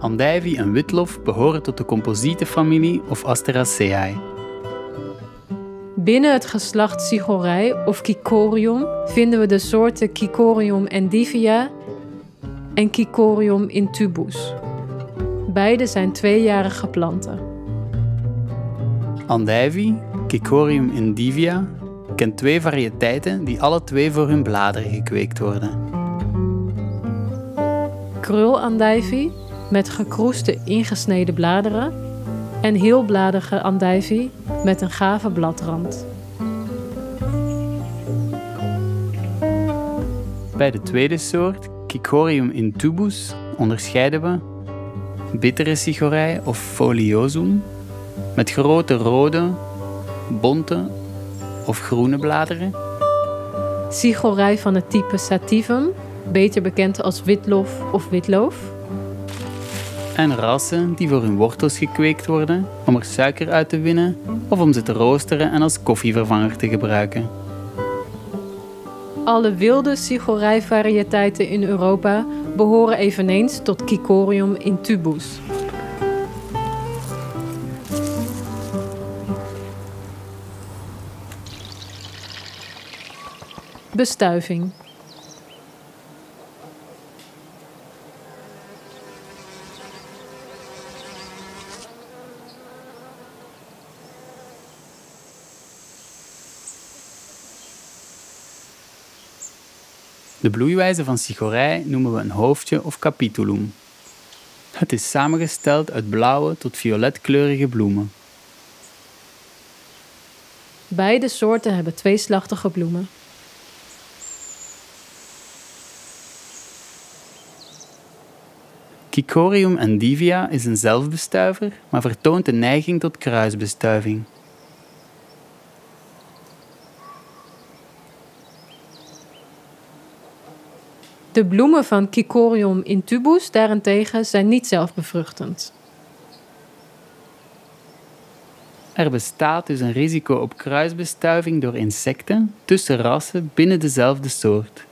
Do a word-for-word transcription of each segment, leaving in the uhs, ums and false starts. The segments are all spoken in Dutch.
Andijvie en witlof behoren tot de composietenfamilie of Asteraceae. Binnen het geslacht Sigorei of Kikorium vinden we de soorten Kikorium endivia en Kikorium intubus. Beide zijn tweejarige planten. Andijvie, Kikorium endivia, kent twee variëteiten die alle twee voor hun bladeren gekweekt worden. Krulandijvie met gekroesde ingesneden bladeren en heelbladige andijvie met een gave bladrand. Bij de tweede soort, Kikorium intubus, onderscheiden we bittere Sigorei of Foliosum met grote rode, bonte of groene bladeren. Sigorei van het type Sativum, beter bekend als witlof of witloof. En rassen die voor hun wortels gekweekt worden om er suiker uit te winnen of om ze te roosteren en als koffievervanger te gebruiken. Alle wilde Sigorei-variëteiten in Europa behoren eveneens tot Kikorium intubus. Bestuiving. De bloeiwijze van Sigorei noemen we een hoofdje of capitulum. Het is samengesteld uit blauwe tot violetkleurige bloemen. Beide soorten hebben tweeslachtige bloemen. Kikorium endivia is een zelfbestuiver, maar vertoont de neiging tot kruisbestuiving. De bloemen van Kikorium intubus daarentegen zijn niet zelfbevruchtend. Er bestaat dus een risico op kruisbestuiving door insecten tussen rassen binnen dezelfde soort.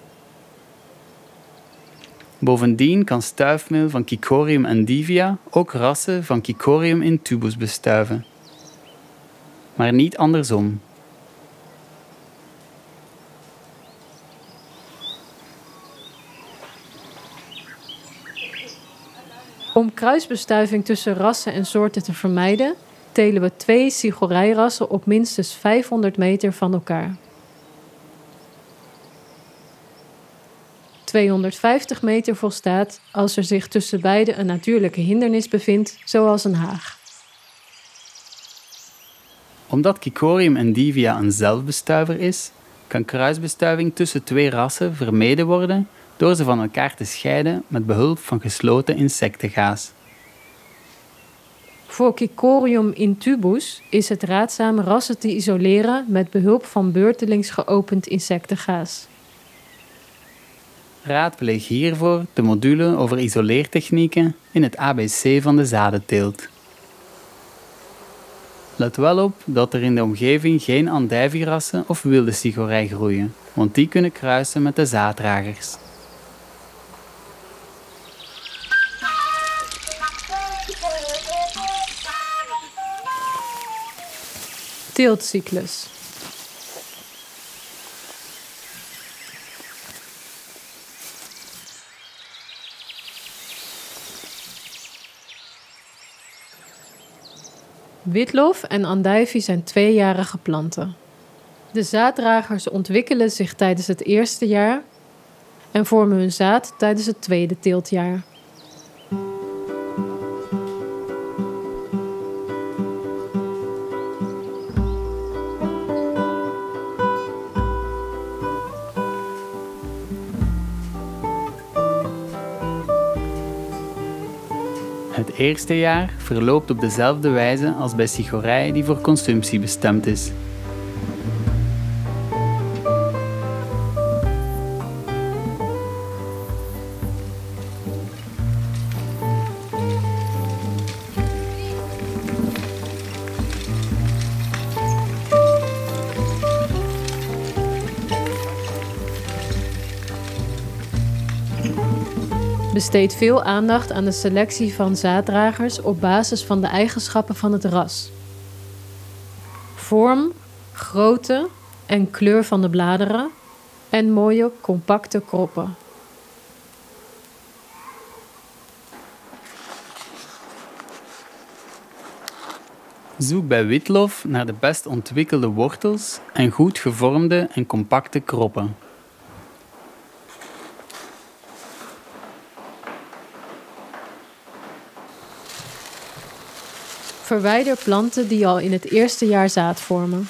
Bovendien kan stuifmeel van Kikorium endivia ook rassen van Kikorium intubus bestuiven. Maar niet andersom. Om kruisbestuiving tussen rassen en soorten te vermijden, telen we twee Sigorei-rassen op minstens vijfhonderd meter van elkaar. tweehonderdvijftig meter volstaat als er zich tussen beide een natuurlijke hindernis bevindt, zoals een haag. Omdat Kikorium endivia een zelfbestuiver is, kan kruisbestuiving tussen twee rassen vermeden worden door ze van elkaar te scheiden met behulp van gesloten insectengaas. Voor Kikorium intubus is het raadzaam rassen te isoleren met behulp van beurtelings geopend insectengaas. Raadpleeg hiervoor de module over isoleertechnieken in het A B C van de zadenteelt. Let wel op dat er in de omgeving geen andijvierassen of wilde Sigorei groeien, want die kunnen kruisen met de zaaddragers. Teeltcyclus. Witlof en andijvie zijn tweejarige planten. De zaaddragers ontwikkelen zich tijdens het eerste jaar en vormen hun zaad tijdens het tweede teeltjaar. Het eerste jaar verloopt op dezelfde wijze als bij Sigorei die voor consumptie bestemd is. besteedt veel aandacht aan de selectie van zaaddragers op basis van de eigenschappen van het ras. Vorm, grootte en kleur van de bladeren en mooie, compacte kroppen. Zoek bij witlof naar de best ontwikkelde wortels en goed gevormde en compacte kroppen. Verwijder planten die al in het eerste jaar zaad vormen.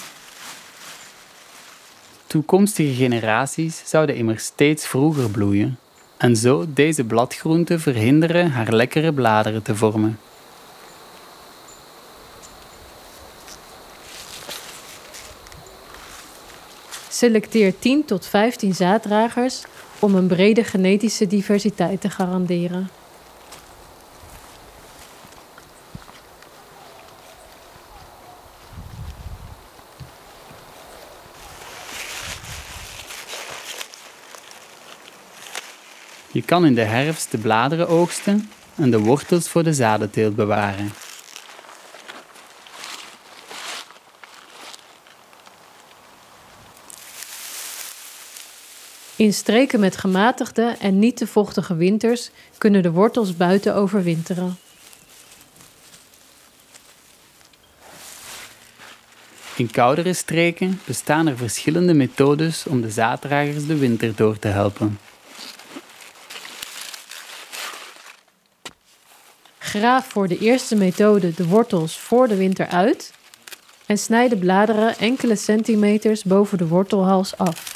Toekomstige generaties zouden immers steeds vroeger bloeien en zo deze bladgroente verhinderen haar lekkere bladeren te vormen. Selecteer tien tot vijftien zaaddragers om een brede genetische diversiteit te garanderen. Je kan in de herfst de bladeren oogsten en de wortels voor de zadenteelt bewaren. In streken met gematigde en niet te vochtige winters kunnen de wortels buiten overwinteren. In koudere streken bestaan er verschillende methodes om de zaaddragers de winter door te helpen. Graaf voor de eerste methode de wortels voor de winter uit en snijd de bladeren enkele centimeters boven de wortelhals af.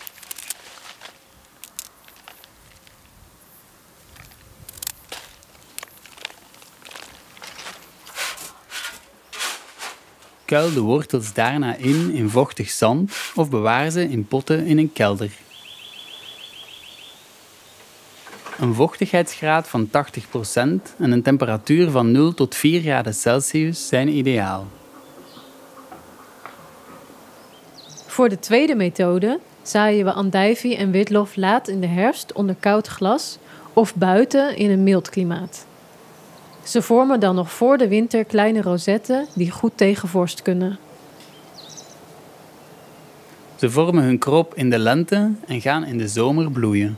Kuil de wortels daarna in in vochtig zand of bewaar ze in potten in een kelder. Een vochtigheidsgraad van tachtig procent en een temperatuur van nul tot vier graden Celsius zijn ideaal. Voor de tweede methode zaaien we andijvie en witlof laat in de herfst onder koud glas of buiten in een mild klimaat. Ze vormen dan nog voor de winter kleine rosetten die goed tegen vorst kunnen. Ze vormen hun krop in de lente en gaan in de zomer bloeien.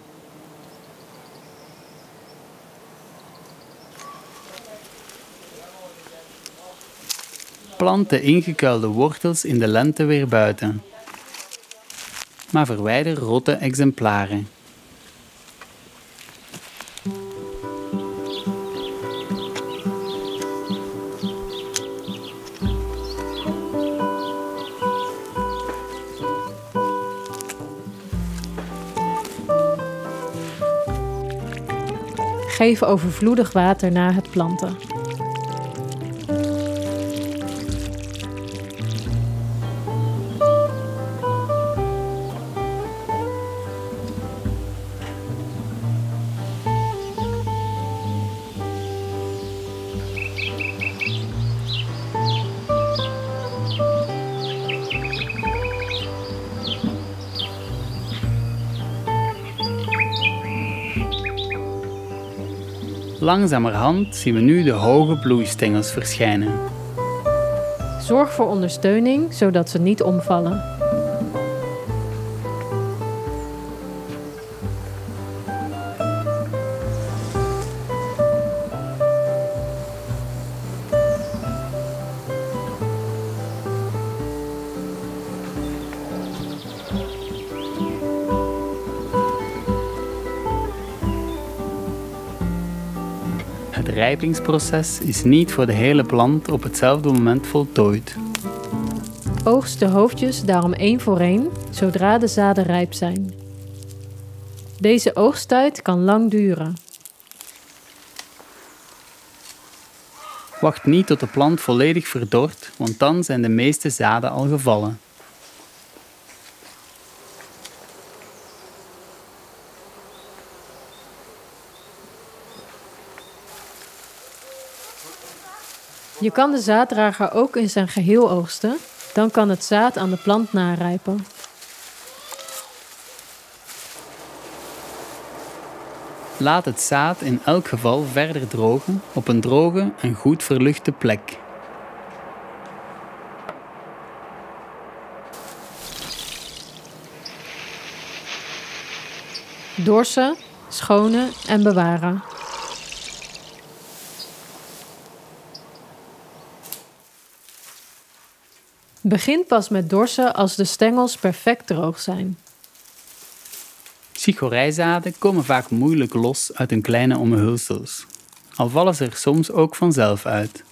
Plant de ingekuilde wortels in de lente weer buiten, maar verwijder rotte exemplaren. Geef overvloedig water na het planten. Langzamerhand zien we nu de hoge bloeistengels verschijnen. Zorg voor ondersteuning, zodat ze niet omvallen. Het rijpingsproces is niet voor de hele plant op hetzelfde moment voltooid. Oogst de hoofdjes daarom één voor één, zodra de zaden rijp zijn. Deze oogsttijd kan lang duren. Wacht niet tot de plant volledig verdort, want dan zijn de meeste zaden al gevallen. Je kan de zaaddrager ook in zijn geheel oogsten, dan kan het zaad aan de plant narijpen. Laat het zaad in elk geval verder drogen op een droge en goed verluchte plek. Dorsen, schonen en bewaren. Begin pas met dorsen als de stengels perfect droog zijn. Chicorijzaden komen vaak moeilijk los uit hun kleine omhulsels, al vallen ze er soms ook vanzelf uit.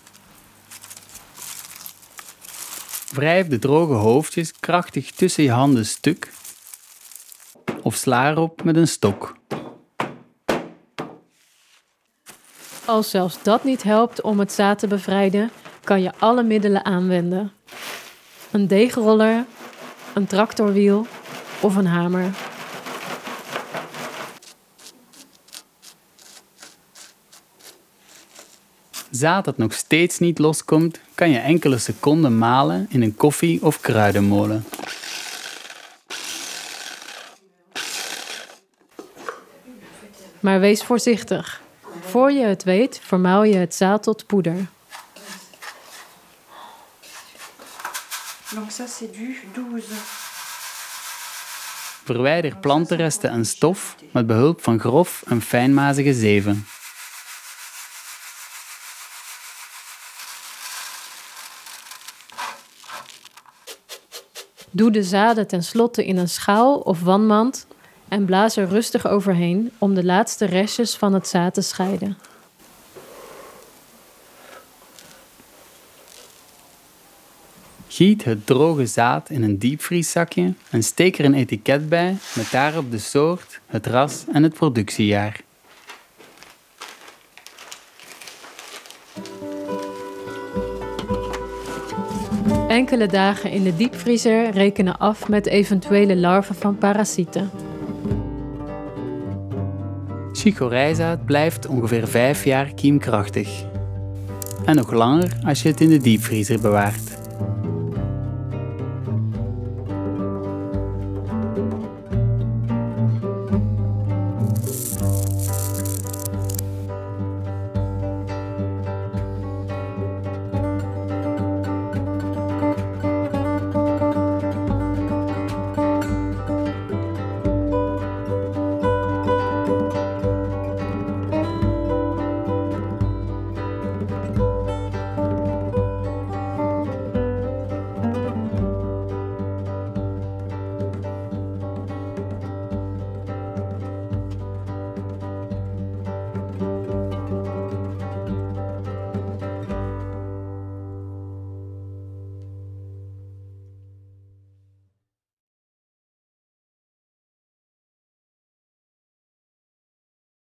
Wrijf de droge hoofdjes krachtig tussen je handen stuk of sla erop met een stok. Als zelfs dat niet helpt om het zaad te bevrijden, kan je alle middelen aanwenden. Een deegroller, een tractorwiel of een hamer. Zaad dat nog steeds niet loskomt, kan je enkele seconden malen in een koffie- of kruidenmolen. Maar wees voorzichtig. Voor je het weet, vermouw je het zaad tot poeder. Donc ça c'est du douze. Verwijder plantenresten en stof met behulp van grof en fijnmazige zeven. Doe de zaden tenslotte in een schaal of wanmand en blaas er rustig overheen om de laatste restjes van het zaad te scheiden. Giet het droge zaad in een diepvrieszakje en steek er een etiket bij met daarop de soort, het ras en het productiejaar. Enkele dagen in de diepvriezer rekenen af met eventuele larven van parasieten. Chicorijzaad blijft ongeveer vijf jaar kiemkrachtig. En nog langer als je het in de diepvriezer bewaart.